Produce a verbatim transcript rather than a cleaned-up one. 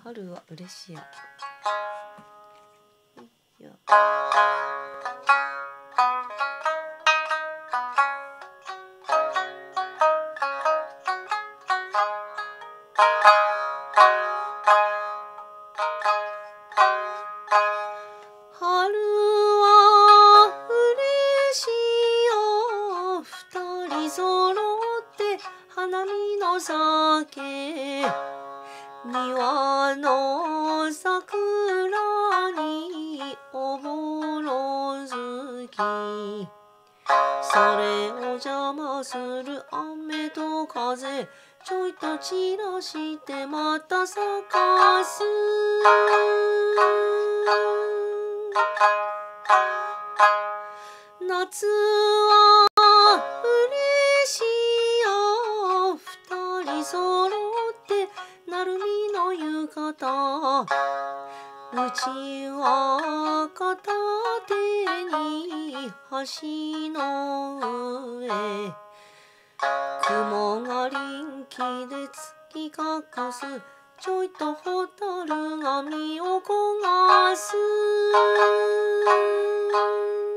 春は嬉しや。いや。春は嬉しや。二人揃って花見の酒。庭の桜におぼろ月。それを邪魔する雨と風。ちょいと散らしてまた咲かす。夏は嬉しや。二人揃って鳴海の浴衣。うちは片手に橋の上。雲が臨機で月隠す。ちょいと蛍が身を焦がす。